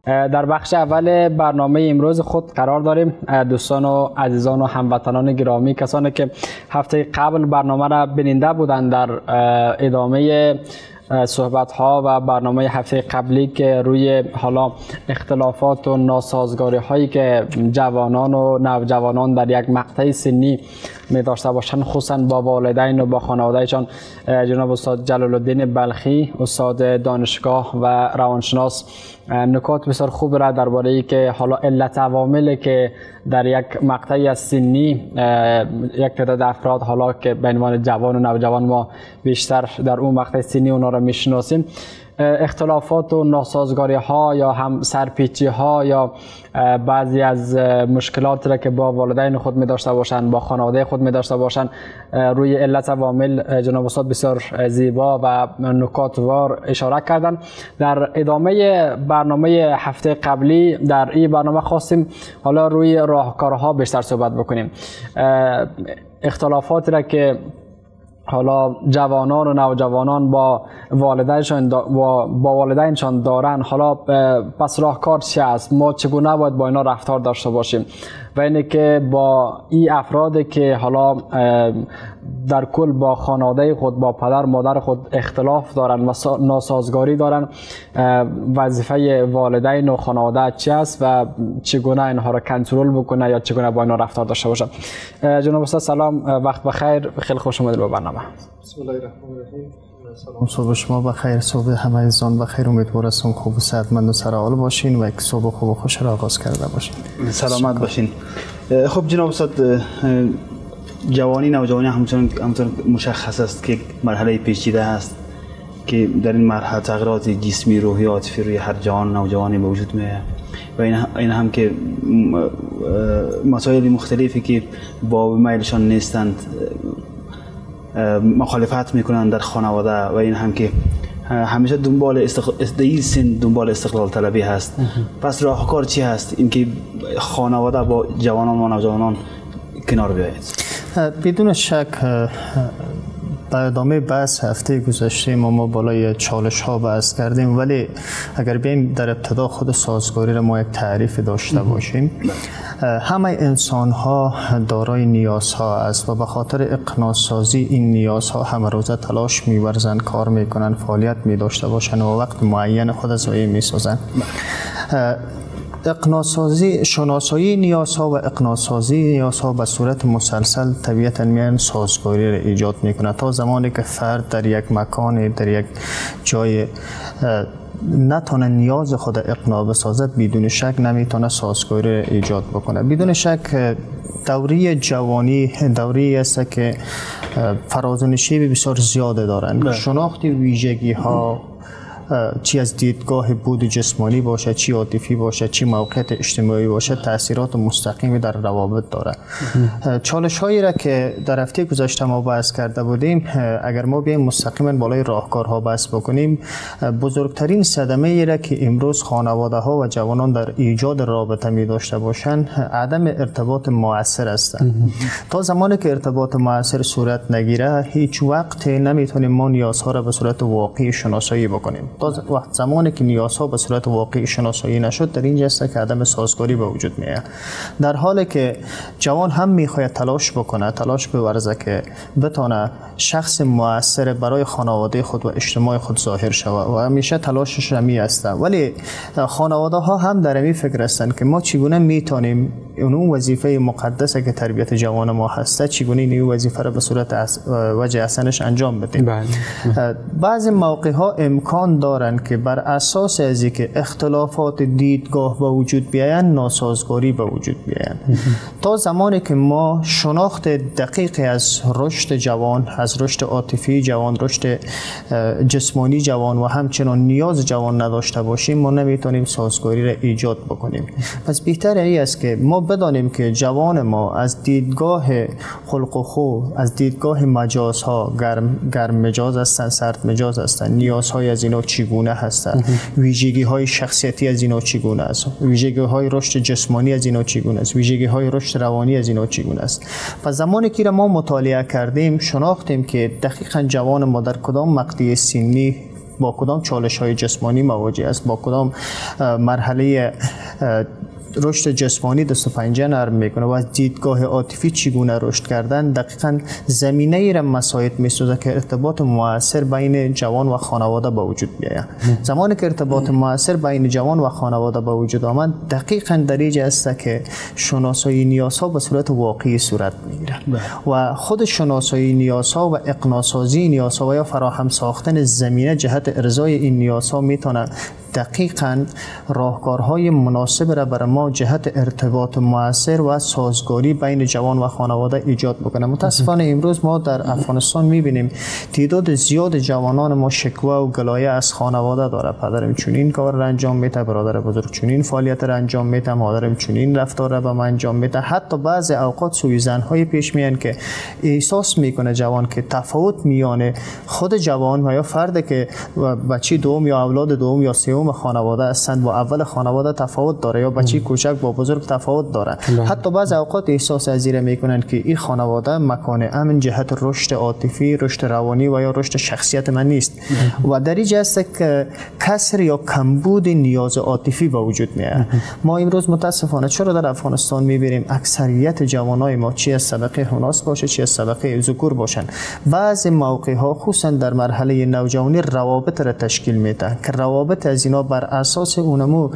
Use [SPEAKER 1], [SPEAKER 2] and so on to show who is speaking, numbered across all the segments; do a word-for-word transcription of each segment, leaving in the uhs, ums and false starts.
[SPEAKER 1] در بخش اول برنامه امروز خود قرار داریم دوستان و عزیزان و هموطنان گرامی، کسانی که هفته قبل برنامه را بیننده بودند در ادامه صحبت ها و برنامه هفته قبلی که روی حالا اختلافات و ناسازگاری هایی که جوانان و نوجوانان در یک مقطع سنی می داشته باشند، خصوصا با والدین و با خانوادهشان، جناب استاد جلال الدین بلخی استاد دانشگاه و روانشناس نکات بسیار خوب را درباره ای که حالا علت عواملی که در یک مقطعی از سنی یک تعداد افراد حالا که به عنوان جوان و نوجوان ما بیشتر در اون مقطع سنی اونا را میشناسیم، اختلافات و ناسازگاری ها یا هم سرپیچی ها یا بعضی از مشکلات را که با والدین خود می داشته باشند، با خانواده خود می داشته باشند، روی علت عوامل جناب استاد بسیار زیبا و نکاتوار اشاره کردند. در ادامه برنامه هفته قبلی در این برنامه خواستیم حالا روی راهکارها بیشتر صحبت بکنیم. اختلافاتی را که حالا جوانان و نوجوانان با والدینشان با, با والدینشان دارن، حالا پس راهکار چی است؟ ما چگونه باید با اینا رفتار داشته باشیم؟ و اینه که با این افرادی که حالا در کل با خانواده خود، با پدر مادر خود اختلاف دارن و ناسازگاری دارن، وظیفه والدین و خانواده چی است و چگونه اینها را کنترل بکنه یا چگونه با اینا رفتار داشته باشه؟ جناب استاد سلام، وقت بخیر، خیلی خوش اومدید به برنامه.
[SPEAKER 2] بسم الله الرحمن الرحیم. سلام، صبح شما بخیر، صبح همه عزیزان بخیر. امیدوارم خوب و صحتمند و سرحال باشین و یک صبح خوب و خوش را آغاز کرده باشین.
[SPEAKER 3] سلامت باشین. خب جناب استاد، جوانی نوجوانی همچنان همچنان مشخص است که مرحله پیچیده است که در این مرحله تغییرات جسمی، روحی، عاطفی روی هر جوان نوجوانی به وجود میاد و این هم که مسائل مختلفی که با میلشان نیستند مخالفت میکنند در خانواده و این هم که همیشه دنبال استقلال سن دنبال استقلال طلبی هست. پس راهکار چی هست اینکه خانواده با جوانان و نوجوانان کنار بیاید؟
[SPEAKER 2] بدون شک در ادامه بحث هفته گذشته ما ما بالای چالش ها بحث کردیم، ولی اگر بیم در ابتدا خود سازگاری را ما یک تعریف داشته باشیم، همه انسان ها دارای نیازها است و به خاطر اقناع سازی این نیازها همه روزه تلاش می‌ورزند، کار میکنن، فعالیت می داشته باشند و وقت معین خود از آیه می‌سازند. اقناع سازی، شناسایی نیازها و اقناع سازی نیازها به صورت مسلسل طبیعتاً میان سازگاری را ایجاد میکنه تا زمانی که فرد در یک مکان، در یک جای نتونه نیاز خود اقناع بسازه، بدون شک نمیتونه سازگاری را ایجاد بکنه. بدون شک دوره جوانی دوری است که فراز و نشیب بسیار زیاده دارند. شناخت ویژگی ها چی از دیدگاه بود جسمانی باشه، چی عاطفی باشه، چی موقعیت اجتماعی باشه، تاثیرات مستقیمی در روابط داره. چالش هایی را که در هفته گذشته ما بحث کرده بودیم، اگر ما بیایم مستقیما بالای راهکارها بحث بکنیم، بزرگترین صدمه ای را که امروز خانواده ها و جوانان در ایجاد رابطه می داشته باشند عدم ارتباط مؤثر هستند. تا زمانی که ارتباط مؤثر صورت نگیره، هیچ وقت نمیتونیم ما نیازها را به صورت واقعی شناسایی بکنیم. تا وقت زمانی که نیازها به صورت واقعی شناسایی نشد، در اینجا است که عدم سازگاری به وجود میاد. در حالی که جوان هم میخواهد تلاش بکنه، تلاش بورزه که بتونه شخص مؤثر برای خانواده خود و اجتماع خود ظاهر شود و همیشه تلاشش همی است، ولی خانواده ها هم در این فکر هستند که ما چگونه میتونیم اون وظیفه مقدسه که تربیت جوان ما هسته، چگونه این وظیفه را به صورت وجه احسنش انجام بدیم. بعضی موقع ها امکان دارند که بر اساس از اینکه اختلافات دیدگاه به وجود بیایند، ناسازگاری به وجود بیایند. تا زمانی که ما شناخت دقیقی از رشد جوان، از رشد عاطفی جوان، رشد جسمانی جوان و همچنان نیاز جوان نداشته باشیم، ما نمیتونیم سازگاری را ایجاد بکنیم. پس بهتر این است که ما بدانیم که جوان ما از دیدگاه خلق و خو، از دیدگاه مجازها، گرم گرم مجاز هستند، سرد مجاز هستند، نیازهای از اینا چگونه هستند، ویژگی های شخصیتی از اینا چگونه است، ویژگی های رشد جسمانی از اینا چگونه است، ویژگی های رشد روانی از اینا چگونه است. پس زمانی که ما مطالعه کردیم، شناختیم که دقیقاً جوان ما در کدام مقطع سنی با کدام چالش های جسمانی مواجه است، با کدام مرحله رشد جسمانی دست و پنجه نرم میکنه و از دیدگاه عاطفی چگونه رشد کردن، دقیقاً زمینه ای را مساعد میسازه که ارتباط مؤثر بین جوان و خانواده به وجود بیاید. زمانی که ارتباط مؤثر بین جوان و خانواده به وجود آمد، دقیقاً در اینجا است که شناسایی نیازها به صورت واقعی صورت میگیره و خود شناسایی نیازها و اقناع‌سازی نیازها و یا فراهم ساختن زمینه جهت ارضای این نیازها میتونه دقیقاً راهکارهای مناسب را برای ما جهت ارتباط مؤثر و سازگاری بین جوان و خانواده ایجاد بکنه. متاسفانه امروز ما در افغانستان میبینیم تعداد زیاد جوانان ما شکوه و گلایه از خانواده داره. پدرم چنین کار را انجام میده، برادر بزرگ چنین فعالیت را انجام میده، مادرم چنین رفتار را به من انجام میده. حتی بعضی اوقات سوء ظن‌های پیش میان که احساس میکنه جوان که تفاوت میان خود جوان و یا فردی که بچه دوم یا اولاد دوم یا سوم خانواده هستند با اول خانواده تفاوت داره یا بچه کوچک با بزرگ تفاوت داره. حتی بعض اوقات احساس ازیره میکنن که این خانواده مکان امن جهت رشد عاطفی، رشد روانی و یا رشد شخصیت من نیست و در اینجا است که کسر یا کمبود نیاز عاطفی به وجود میاد. ما امروز متاسفانه چرا در افغانستان میبینیم اکثریت جوانای ما چی از طبقه هناس باشه چی از طبقه ذکور باشن، بعض موقع ها خصوصا در مرحله نوجوانی روابط را تشکیل میده که روابط از اینا بر اساس اونمو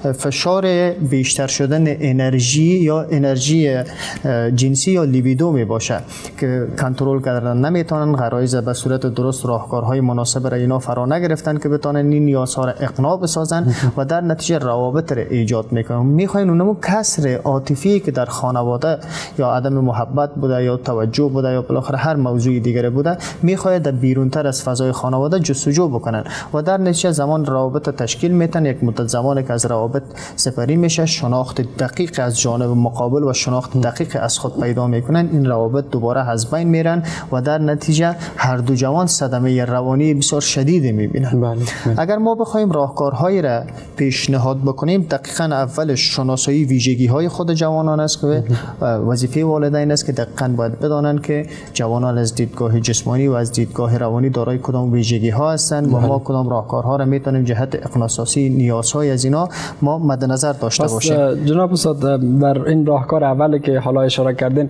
[SPEAKER 2] فشار بیشتر شدن انرژی یا انرژی جنسی یا لیبیدو می باشه که کنترل کردن نمیتونن، غرایز به صورت درست راهکارهای مناسب را اینا فرا نگرفتن که بتونن این نیازها را اقناع بسازن و در نتیجه روابط را ایجاد میکنن. میخواین اونمو کسر عاطفی که در خانواده یا عدم محبت بوده یا توجه بوده یا بالاخره هر موضوع دیگری بوده، میخواد در بیرونتر از فضای خانواده جستجو بکنن و در نتیجه زمان روابط تشکیل میتن. یک مدت زمانی که از روابط سپری میشه، شناخت دقیق از جانب مقابل و شناخت دقیق از خود پیدا میکنن، این روابط دوباره از بین میرن و در نتیجه هر دو جوان صدمه روانی بسیار شدید میبینن. بله. اگر ما بخوایم راهکارهایی را پیشنهاد بکنیم، دقیقاً اولش شناسایی ویژگی های خود جوانان است که وظیفه والدین است که دقیقاً باید بدانند که جوانان از دیدگاه جسمانی و از دیدگاه روانی دارای کدام ویژگی ها هستند و ما کدام راهکارها را میتونیم جهت اقناع‌سازی نیازهای از اینا ما مد نظر داشته باشیم.
[SPEAKER 1] جناب استاد، در این راهکار اولی که حالا اشاره کردین،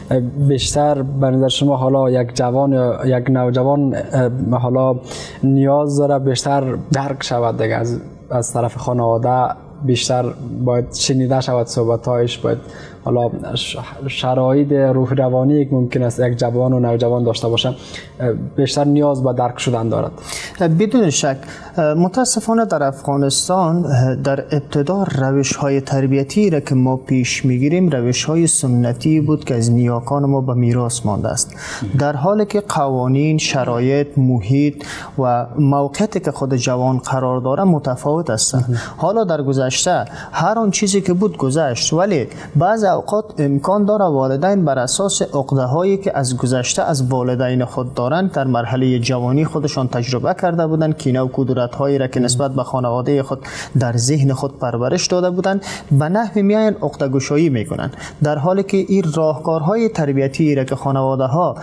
[SPEAKER 1] بیشتر به نظر شما حالا یک جوان یا یک نوجوان حالا نیاز داره بیشتر درک شود دیگه از از طرف خانواده، بیشتر باید شنیده شود صحبت‌هایش، باید حالا شرایط روح روانی که ممکن است یک جوان و نوجوان داشته باشه بیشتر نیاز به درک شدن دارد.
[SPEAKER 2] بدون شک متاسفانه در افغانستان در ابتدا روش‌های تربیتی را که ما پیش میگیریم روش‌های سنتی بود که از نیاکان ما به میراث مانده است، در حالی که قوانین، شرایط، محیط و موقعیتی که خود جوان قرار داره متفاوت است. حالا در گذشته هر آن چیزی که بود گذشت، ولی بعض اوقات امکان داره والدین بر اساس عقده‌هایی که از گذشته از والدین خود دارند در مرحله جوانی خودشان تجربه کرده بودند، کینه و کدورت‌هایی را که نسبت به خانواده خود در ذهن خود پرورش داده بودند به نحوی میاین عقده‌گشایی میکنند، در حالی که این راهکارهای تربیتی را که خانواده‌ها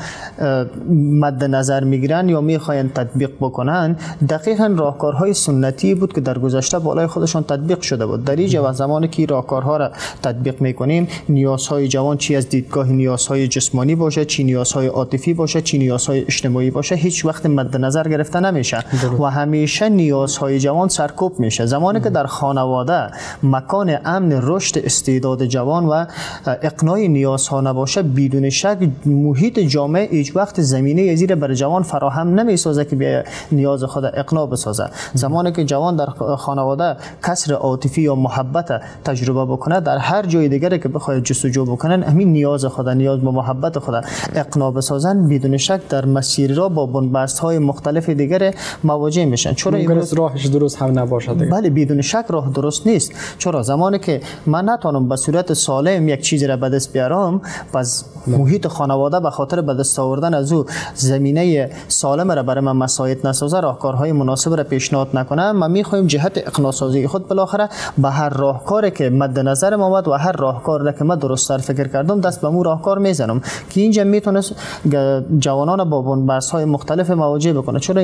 [SPEAKER 2] مد نظر میگیرند یا میخواین تطبیق بکنند دقیقاً راهکارهای سنتی بود که در گذشته بالای خودشان تطبیق شده بود. در اینجا و زمانی که راهکارها را تطبیق میکنیم، نیازهای جوان چی از دیدگاه نیازهای جسمانی باشه، چی نیازهای عاطفی باشه، چی نیازهای اجتماعی باشه، هیچ وقت مد نظر گرفته نمیشه و همیشه نیازهای جوان سرکوب میشه. زمانی که در خانواده مکان امن رشد استعداد جوان و اقناع نیازها نباشه، بدون شک محیط جامعه هیچ وقت زمینه زیر بر جوان فراهم نمیسازه که به نیاز خود اقناع بسازه. زمانی که جوان در خانواده کسر عاطفی یا محبت تجربه بکنه، در هر جای دیگه که بخواد جستجو بکنن همین نیاز خود، نیاز به محبت خود اقناع بسازن، بدون شک در مسیر را با بنبست های مختلف دیگر مواجه میشن. چرا
[SPEAKER 1] امروز راهش درست هم نباشه دیگه؟
[SPEAKER 2] بله، بدون شک راه درست نیست. چرا زمانی که من نتونم به صورت سالم یک چیز را به دست بیارم، پس محیط خانواده به خاطر به دست آوردن از او زمینه سالم را برای من مساعد نسازه، راهکارهای مناسب را پیشنهاد نکنه، ما میخوایم جهت اقناع سازی خود بالاخره به هر راهکاری که مد نظر ما اومد و هر راهکار که من درست تر فکر کردم دست به مو راهکار میزنم که اینجا میتونه جوانان با بنبست های مختلف مواجه بکنه. چرا امروز اکثر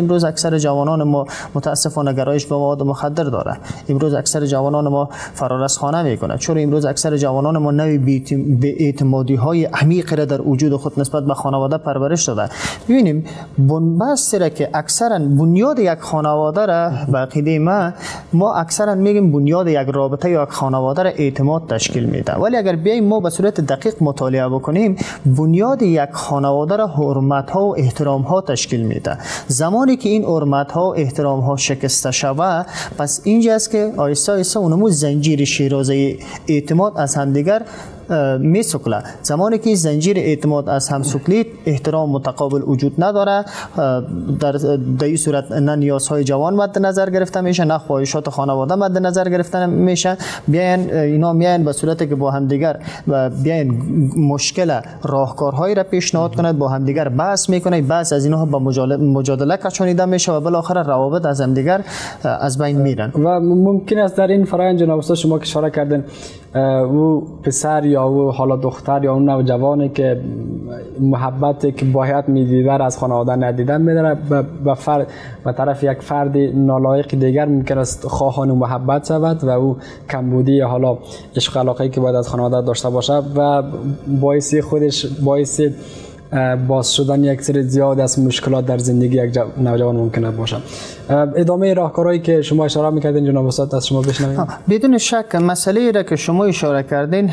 [SPEAKER 2] اکثر جوانان ما متاسفانه گرایش به مواد مخدر داره. امروز اکثر جوانان ما فرارسخانه میکنه. چون امروز اکثر جوانان ما نوع بی‌اعتمادی های عمیق را در وجود خود نسبت به خانواده پرورش داده. ببینیم بنبست را که اکثرا بنیاد یک خانواده را به عقیده ما ما اکثرا میگیم بنیاد یک رابطه یا یک خانواده را اعتماد تشکیل میده، ولی اگر بیایم ما به صورت دقیق مطالعه بکنیم بنیاد یک خانواده را حرمت ها و احترام ها تشکیل میده. زمانی که این حرمت ها و احترام ها شکسته شود، پس اینجاست که آیسته آیسته اونمو زنجیر شیرازه اعتماد از همدیگر می سکله. زمانی که زنجیر اعتماد از هم سکلید، احترام متقابل وجود نداره. در در این صورت نه نیازهای جوان مد نظر گرفته میشه، نه خواهشات خانواده مد نظر گرفته میشه. بیاین اینا میاین به صورتی که با هم دیگر بیاین مشکل راهکارهایی را پیشنهاد کنند، با هم دیگر بحث میکنه، بحث از اینها به مجادله کشانیده میشه و بالاخره روابط از هم دیگر از بین میرن.
[SPEAKER 1] و ممکن است در این فرآیند جناب استاد شما که اشاره کردین او پسر یا او حالا دختر یا اون نوجوانی که محبت که باید میدیده از خانواده ندیدن میداره به فرد به طرف یک فرد نالایق دیگر ممکن است خواهان محبت شود و او کمبودی حالا عشق علاقه‌ای که باید از خانواده داشته باشه و باعث خودش باعث باز شدن یک سری زیاد از مشکلات در زندگی یک نوجوان ممکنه باشه. ادامه راهکارهایی که شما اشاره می‌کردین جناب استاد از شما بشنویم.
[SPEAKER 2] بدون شک مسئله را که شما اشاره کردین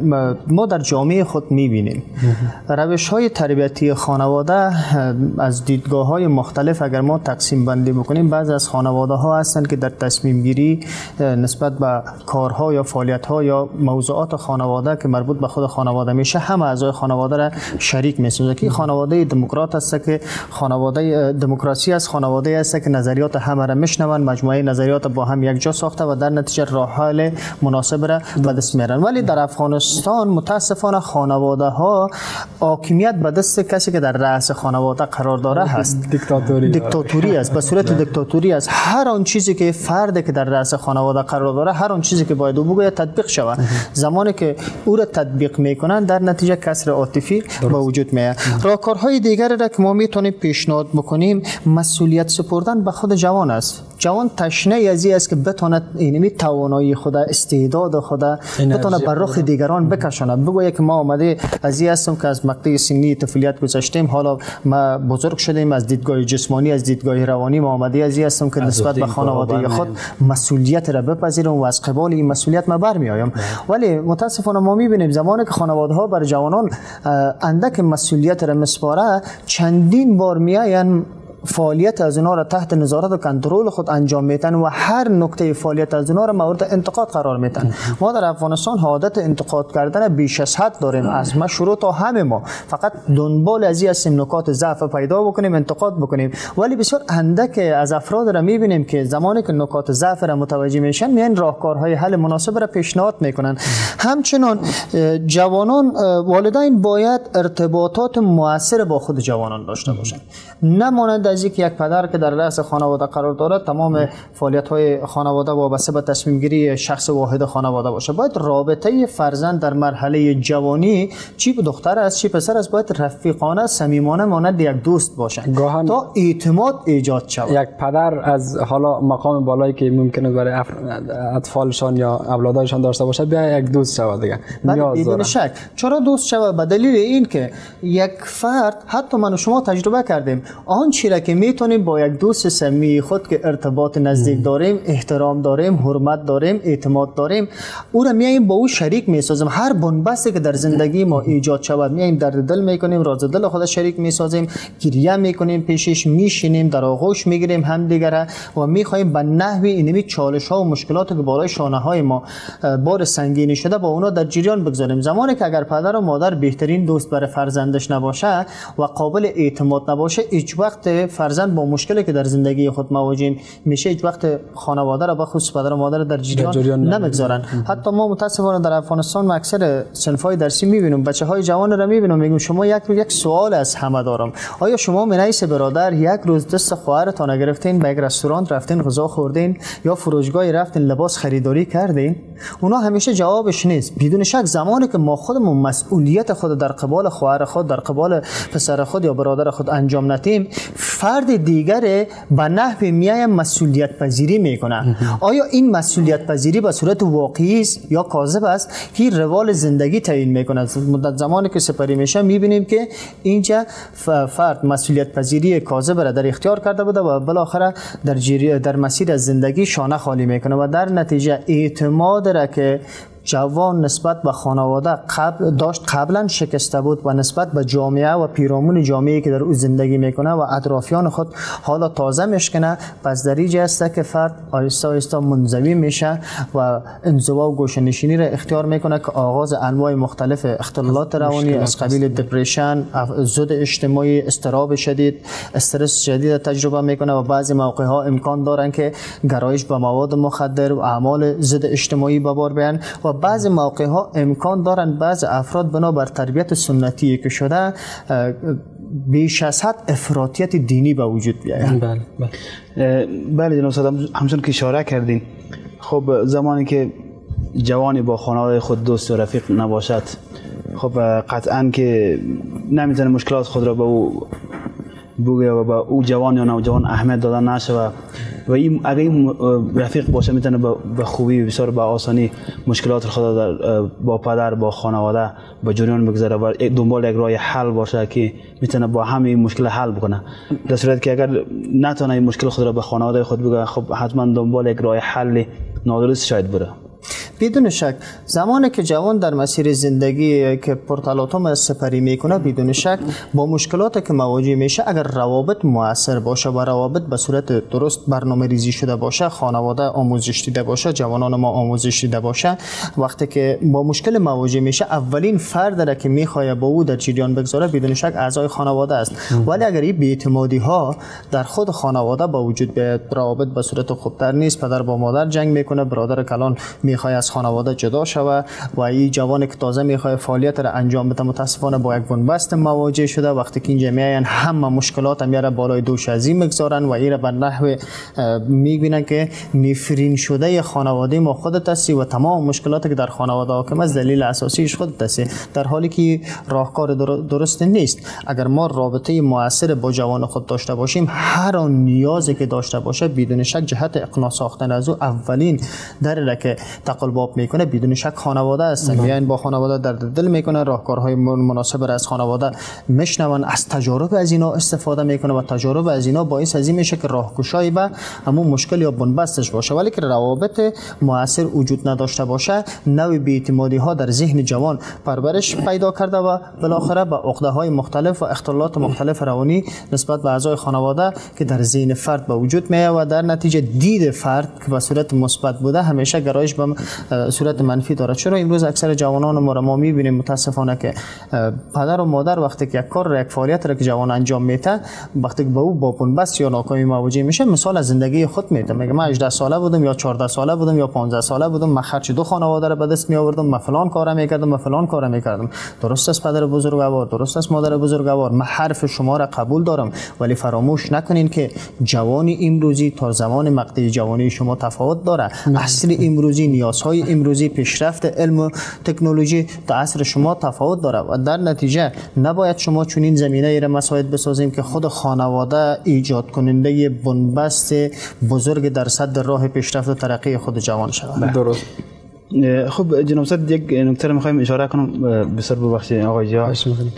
[SPEAKER 2] ما در جامعه خود می‌بینیم. روش‌های تربیتی خانواده از دیدگاه‌های مختلف اگر ما تقسیم بندی بکنیم، بعضی از خانواده‌ها هستند که در تصمیم گیری نسبت به کارها یا فعالیت‌ها یا موضوعات خانواده که مربوط به خود خانواده میشه همه اعضای خانواده را شریک می‌سازند. که خانواده دموکرات است که خانواده دموکراسی است، خانواده است که نظریات همه را میشنون، مجموعه نظریات با هم یک جا ساخته و در نتیجه راه حل مناسب را به دست میارن. ولی در افغانستان متاسفانه خانواده ها حاکمیت به دست کسی که در رأس خانواده قرار داره هست.
[SPEAKER 1] دیکتاتوری
[SPEAKER 2] دیکتاتوری است، به صورت دیکتاتوری است. هر آن چیزی که فردی که در رأس خانواده قرار داره، هر آن چیزی که باید او بگه تطبیق شود. زمانی که او را تطبیق میکنن در نتیجه کسر عاطفی به وجود میاد. راهکارهای دیگری را که ما میتونیم پیشنهاد بکنیم مسئولیت سپردن به خود جوان است. جوان تشنه از این است که بتواند اینمی توانایی خود، استعداد خود بتواند بر رخ دیگران بکشاند. بگوید که ما آمده از این هستم که از مقطع سنی طفولیت گذشتیم، حالا ما بزرگ شدیم، از دیدگاه جسمانی از دیدگاه روانی ما آمده از این هستم که نسبت به خانواده خود مسئولیت را بپذیرم و از قبال این مسئولیت ما برمیآیم. ولی متاسفانه ما میبینیم زمانی که خانواده ها بر جوانان اندک مسئولیت را مسپاره، چندین بار میآیند فعالیت از اونها را تحت نظارت و کنترل خود انجام میتن و هر نکته فعالیت از اونها را مورد انتقاد قرار میتن. ما در افغانستان عادت انتقاد کردن بیش از حد داریم، از ما شروع تا همه ما فقط دنبال از این هستیم نکات ضعف پیدا بکنیم، انتقاد بکنیم. ولی بسیار اندک از افراد را میبینیم که زمانی که نکات ضعف را متوجه میشن میان راهکارهای حل مناسب را پیشنهاد میکنن. همچنان جوانان والدین باید ارتباطات مؤثر با خود جوانان داشته باشند، نماند از اینکه یک پدر که در رأس خانواده قرار دارد تمام فعالیت‌های خانواده وابسته به تصمیم گیری شخص واحد خانواده باشه. باید رابطه فرزند در مرحله جوانی چی به دختر است چی پسر است باید رفیقانه صمیمانه مانند یک دوست باشند تا اعتماد ایجاد شود.
[SPEAKER 1] یک پدر از حالا مقام بالایی که ممکنه برای اف... اطفالشان یا اولادشان داشته باشه بیا یک دوست شود دیگه.
[SPEAKER 2] بدون شک چرا دوست شود؟ به دلیل این که یک فرد، حتی من و شما تجربه کردیم، آن چیزی که میتونیم با یک دوست صمیمی خود که ارتباط نزدیک داریم، احترام داریم، حرمت داریم، اعتماد داریم، او را میایم با او شریک میسازیم. هر بنبستی که در زندگی ما ایجاد شود میایم درد دل میکنیم، راز دل خود شریک میسازیم، گریه میکنیم، پیشش میشینیم، در آغوش میگیریم همدیگر و میخوایم به نحوی اینمی چالش ها و مشکلاتی که بالای شانه های ما بار سنگینی شده با اونا در جریان بگذاریم. زمانی که اگر پدر و مادر بهترین دوست برای فرزندش نباشه و قابل اعتماد نباشه، هیچ وقت فرزند با مشکلی که در زندگی خود مواجه میشه هیچ وقت خانواده را به خصوص پدر و مادر در جریان, جریان نمیگذارن. حتی ما متاسفانه در افغانستان ما اکثر صنف‌های درسی میبینیم، بچه‌های جوان را میبینم، میگم شما یک روز یک سوال از همه دارم، آیا شما منیس برادر یک روز دست خواهرتان گرفتین به یک رستوران رفتین غذا خوردین یا فروشگاهی رفتین لباس خریداری کردین؟ اونا همیشه جوابش نیست. بدون شک زمانی که ما خودمون مسئولیت خود در قبال خواهر خود، در قبال پسر خود یا برادر خود انجام ندیم، فرد دیگر به نحو میای مسئولیت پذیری میکنه. آیا این مسئولیت پذیری به صورت واقعی است یا کاذب است که روال زندگی تعیین میکنه؟ مدت زمانی که سپری میشه میبینیم که اینجا فرد مسئولیت پذیری کاذب را در اختیار کرده بوده و بالاخره در جری در مسیر زندگی شانه خالی میکنه و در نتیجه اعتماد را که جوان نسبت به خانواده قبل داشت قبلا شکسته بود و نسبت به جامعه و پیرامون جامعه‌ای که در او زندگی میکنه و اطرافیان خود حالا تازه میشکنه. پس در اینجا است که فرد آهسته آهسته منزوی میشه و انزوا و گوشه‌نشینی را اختیار میکنه که آغاز انواع مختلف اختلالات روانی از قبیل دپرشن، زود اجتماعی، اضطراب شدید، استرس شدید تجربه میکنه و بعضی موقع ها امکان دارن که گرایش به مواد مخدر و اعمال ضد اجتماعی به بار بیان و بعض موقع ها امکان دارند بعض افراد بنا بر تربیت سنتی که شده بیش از حد افراطیت دینی به وجود بیاید.
[SPEAKER 1] بله
[SPEAKER 3] بله بله جناب صاحب، همچون که اشاره کردین، خب زمانی که جوانی با خانواده خود دوست و رفیق نباشد، خب قطعا که نمیتونه مشکلات خود را به او بگه و با او جوان یا نوجوان اهمیت دادن نشه و و این اگه این رفیق باشه میتونه به خوبی بسیار به آسانی مشکلات خود در با پدر، با خانواده با جریان بگذاره و دنبال یک راه حل باشه که میتونه با همین مشکل حل بکنه. در صورتی که اگر نتونه این مشکل خود را به خانواده خود بگه، خب حتما دنبال یک راه حل نادرست شاید بره.
[SPEAKER 2] بدون شک زمانی که جوان در مسیر زندگی که پرتلاطم سپری میکنه، بدون شک با مشکلاتی که مواجه میشه، اگر روابط مؤثر باشه و روابط به صورت درست برنامه ریزی شده باشه، خانواده آموزش دیده باشه، جوانان ما آموزش دیده باشه، وقتی که با مشکل مواجه میشه اولین فرد را که میخواد با او در جریان بگذاره بدون شک اعضای خانواده است. ولی اگر این بی‌اعتمادی ها در خود خانواده با وجود بیاد، روابط به صورت خوبتر نیست، پدر با مادر جنگ میکنه، برادر کلان میخواد از خانواده جدا شوه و این جوان که تازه میخواد فعالیت را انجام بده متاسفانه با یک بنبست مواجه شده. وقتی که اینجا میاین همه مشکلات میاره بالای دوش از این میگذارن و این را به نحو میبینن که نفرین شده خانواده ما خودت هستی و تمام مشکلاتی که در خانواده حاکم است دلیل اساسیش خودت هستی، در حالی که راهکار درست نیست. اگر ما رابطه مؤثر با جوان خود داشته باشیم، هر آن نیازی که داشته باشه بدون شک جهت اقناع ساختن از او اولین در که تقلباب میکنه بدون شک خانواده است. میان با خانواده درد دل میکنه، راهکارهای مناسب را از خانواده میشنون، از تجارب از اینا استفاده میکنه و تجارب از اینا باعث از این میشه که راهگشایی به همون مشکل یا بنبستش باشه. ولی که روابط مؤثر وجود نداشته باشه، نوع بی‌اعتمادی ها در ذهن جوان پرورش پیدا کرده و بالاخره به عقده های مختلف و اختلالات مختلف روانی نسبت به اعضای خانواده که در ذهن فرد به وجود میاد و در نتیجه دید فرد که به صورت مثبت بوده همیشه گرایش به صورت منفی داره. چرا امروز اکثر جوانان ما را ما میبینیم متاسفانه که پدر و مادر وقتی که یک کار را یک فعالیت را که جوان انجام میده، وقتی که به او با بنبست یا ناکامی مواجه میشه، مثال از زندگی خود میده، میگه من هجده ساله بودم یا چهارده ساله بودم یا پانزده ساله بودم، من خرج دو خانواده را به دست می آوردم، من فلان کارا میکردم، من فلان کارا میکردم. درست است پدر بزرگوار، درست است مادر بزرگوار، من حرف شما را قبول دارم، ولی فراموش نکنین که جوانی امروزی تا زمان مقطع جوانی شما تفاوت داره. اصل امروزی، نیازهای امروزی، پیشرفت علم و تکنولوژی تا عصر شما تفاوت داره و در نتیجه نباید شما چنین زمینه ای را مساعد بسازیم که خود خانواده ایجاد کننده بنبست بزرگ در صد راه پیشرفت و ترقی خود جوان شود.
[SPEAKER 1] درست.
[SPEAKER 3] خب جناب صاحب، یک نکته رو می‌خوایم اشاره کنم، بسیار ببخشید آقای جا.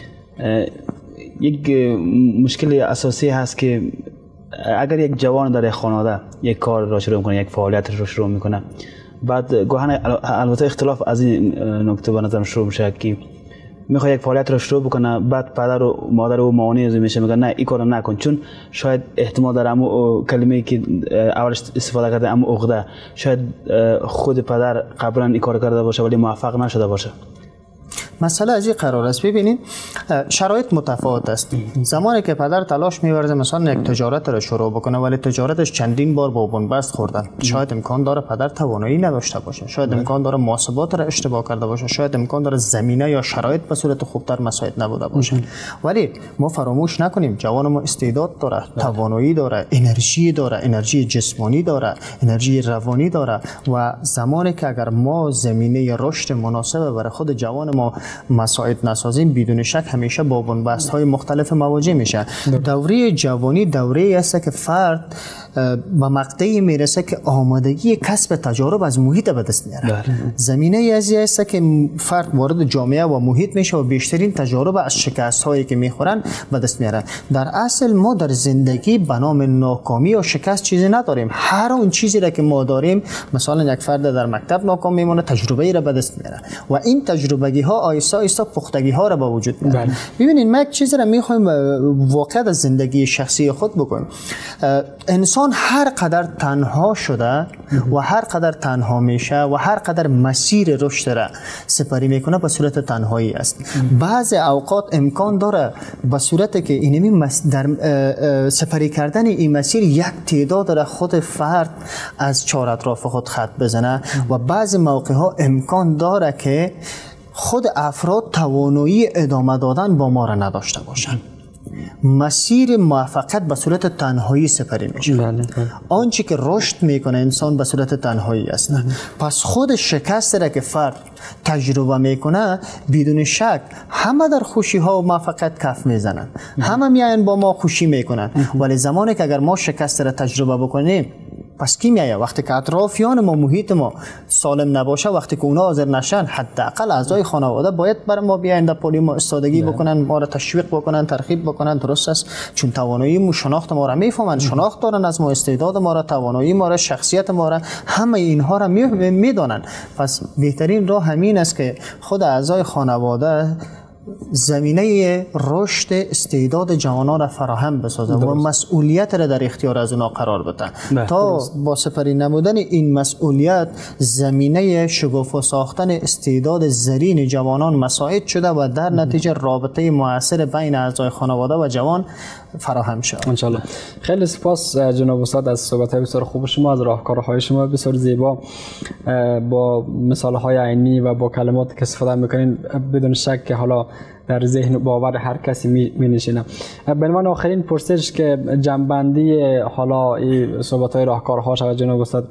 [SPEAKER 3] یک مشکل اساسی هست که اگر یک جوان در یک خانواده یک کار را شروع می‌کنه، یک فعالیت را شروع می‌کنه، بعد گاهن البته اختلاف از این نکته به نظرم شروع میشه که میخواد یک فعالیت را شروع بکنه، بعد پدر و مادر و مانع از میشه، میگن نه این کارو نکن، چون شاید احتمال داره امو کلمه‌ای که اولش استفاده کرده امو عقده، شاید خود پدر قبلا این کار کرده باشه ولی موفق نشده باشه.
[SPEAKER 2] مسئله از این قرار است. ببینید شرایط متفاوت است. زمانی که پدر تلاش می‌ورزه مثلا یک تجارت را شروع بکنه ولی تجارتش چندین بار با بنبست خوردن، شاید امکان داره پدر توانایی نداشته باشه، شاید امکان داره محاسبات را اشتباه کرده باشه، شاید امکان داره زمینه یا شرایط به صورت خوبتر مساعد نبوده باشه. ولی ما فراموش نکنیم جوان ما استعداد داره، توانایی داره، انرژی داره، انرژی جسمانی داره، انرژی روانی داره و زمانی که اگر ما زمینه رشد مناسب برای خود جوان ما مساعد نسازیم بدون شک همیشه با بنبست های مختلف مواجه میشه. دوره جوانی دوره است که فرد به مقطعی میرسه که آمادگی کسب تجارب از محیط به دست میاره. زمینه ای است که فرد وارد جامعه و محیط میشه و بیشترین تجارب از شکست هایی که میخورن به دست میاره. در اصل ما در زندگی به نام ناکامی و شکست چیزی نداریم. هر اون چیزی را که ما داریم، مثلا یک فرد در مکتب ناکام میمونه، تجربه ای را به دست میاره و این تجربگی ها آیسته آیسته پختگی ها را به وجود میاره. ببینید ما یک چیزی را میخوایم واقعا از زندگی شخصی خود بکنیم. انسان هر قدر تنها شده و هر قدر تنها میشه و هر قدر مسیر رشد را سپری میکنه به صورت تنهایی است. بعض اوقات امکان داره به صورت که اینمی در سپری کردن این مسیر یک تعداد را خود فرد از چهار اطراف خود خط بزنه و بعض موقع ها امکان داره که خود افراد توانایی ادامه دادن با ما را نداشته باشند. مسیر موفقیت به صورت تنهایی سپری میشه. آنچه که رشد میکنه انسان به صورت تنهایی است. پس خود شکست را که فرد تجربه میکنه بدون شک همه در خوشی ها و موفقیت کف میزنن، همه میاین با ما خوشی میکنن، ولی زمانی که اگر ما شکست را تجربه بکنیم پس کی میایه؟ وقتی که اطرافیان ما محیط ما سالم نباشه، وقتی که اونا حاضر نشن، حداقل اعضای خانواده باید برای ما بیاین در پلی ما استادگی بکنن، ما را تشویق بکنن، ترغیب بکنن. درست است، چون توانایی ما شناخت ما را میفهمن، شناخت دارن از ما، استعداد ما را، توانایی ما را، شخصیت ما را، همه اینها را میدونن. پس بهترین راه همین است که خود اعضای خانواده زمینه رشد استعداد جوانان را فراهم بسازه و مسئولیت را در اختیار از اونا قرار بده تا با سپری نمودن این مسئولیت زمینه شگوفا ساختن استعداد زرین جوانان مساعد شده و در نتیجه رابطه مؤثر بین اعضای خانواده و جوان فراهم شد. ان شاء الله. خیلی سپاس جناب استاد از صحبت‌های بسیار خوب شما، از راهکارهای شما بسیار زیبا با مثال‌های عینی و با کلماتی که استفاده می‌کنین بدون شک که حالا در ذهن باور هر کسی می نشینه. به عنوان آخرین پرسش که جنبندی حالا این صحبت‌های راهکارها شود جناب استاد،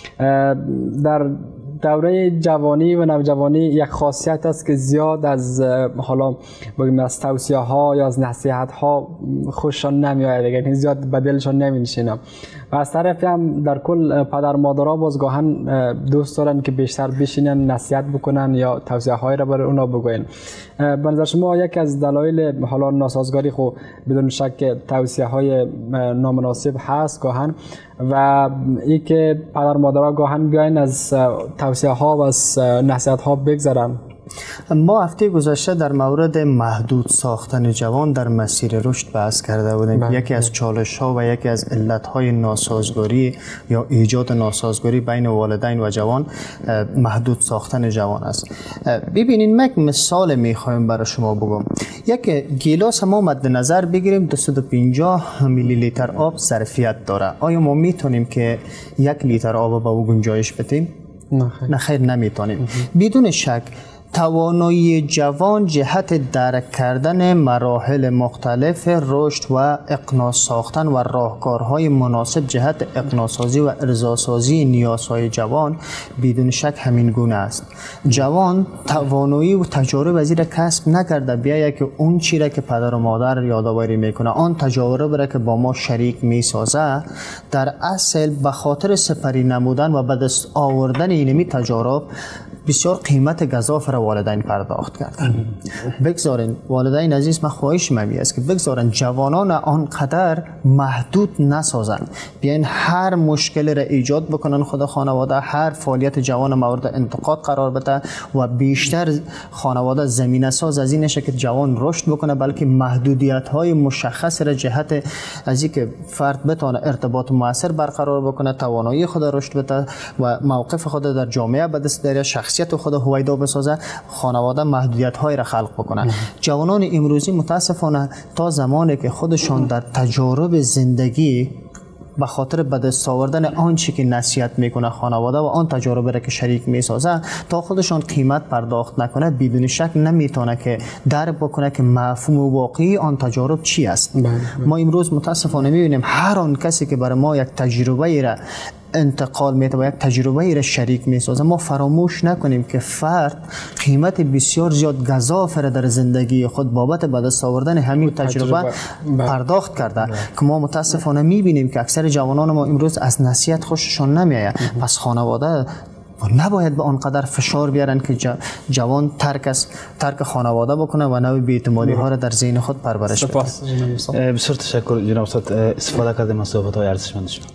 [SPEAKER 2] در دوره جوانی و نوجوانی یک خاصیت است که زیاد از حالا بگیم از توصیه ها یا از نصیحت ها خوششان نمیآید، یعنی زیاد به دلشان نمینشینه و از طرفی هم در کل پدر مادرها بازگاهن دوست دارن که بیشتر بشینن نصیحت بکنن یا توصیه های را برای اونا بگوین. به نظر شما یک از دلایل حالا ناسازگاری خو بدون شک توصیه های نامناسب هست گاهن و ای که پدر مادرها گاهن بیاین از توصیه ها و از نصیحت ها بگذرن. ما هفته گذشته در مورد محدود ساختن جوان در مسیر رشد بحث کرده بودیم. بله. یکی از چالش ها و یکی از علت های ناسازگاری یا ایجاد ناسازگاری بین والدین و جوان محدود ساختن جوان است. ببینید یک مثال میخوایم برای شما بگم. یک گیلاس ما مد نظر بگیریم دویست و پنجاه میلی لیتر آب ظرفیت داره. آیا ما میتونیم که یک لیتر آب به او گنجایش بدیم؟ نه خیر نمیتونیم. بدون شک توانایی جوان جهت درک کردن مراحل مختلف رشد و اقناع ساختن و راهکارهای مناسب جهت اقناع سازی و ارضا سازی نیازهای جوان بدون شک همین گونه است. جوان توانایی و تجارب از این کسب نکرده بیایه که اون چیزی که پدر و مادر یادآوری میکنه، آن تجارب را که با ما شریک میسازه، در اصل به خاطر سپری نمودن و به دست آوردن اینمی تجارب بسیار قیمت گزاف را والدین پرداخت کردن. بگذارین والدین عزیز، من خواهش ممی است که بگذارن جوانان آنقدر محدود نسازن، بیاین هر مشکل را ایجاد بکنن خود خانواده، هر فعالیت جوان مورد انتقاد قرار بده و بیشتر خانواده زمینه ساز از این که جوان رشد بکنه، بلکه محدودیت های مشخص را جهت از اینکه فرد بتونه ارتباط مؤثر برقرار بکنه، توانایی خود رشد بده و موقف خود در جامعه به دست بیاره، شخصیت خود هویدا بسازه، خانواده محدودیت های را خلق بکنه. جوانان امروزی متاسفانه تا زمانی که خودشان در تجارب زندگی به خاطر به دست آوردن آنچه که نصیحت میکنه خانواده و آن تجارب را که شریک میسازه، تا خودشان قیمت پرداخت نکنه، بدون شک نمیتونه که درک بکنه که مفهوم واقعی آن تجارب چی است. ما امروز متاسفانه میبینیم هر آن کسی که برای ما یک تجربه را انتقال میده و یک تجربه ای را شریک میسازه. ما فراموش نکنیم که فرد قیمت بسیار زیاد گزاف را در زندگی خود بابت به دست آوردن همین تجربه, تجربه پرداخت کرده که ما متاسفانه میبینیم که اکثر جوانان ما امروز از نصیحت خوششان نمیآید. پس خانواده نباید به آنقدر فشار بیارن که جوان ترک از ترک خانواده بکنه و نوع بی‌اعتمادی ها را در ذهن خود پرورش بده.
[SPEAKER 3] بسیار تشکر جناب استاد، استفاده کردیم از صحبت های ارزشمند شما.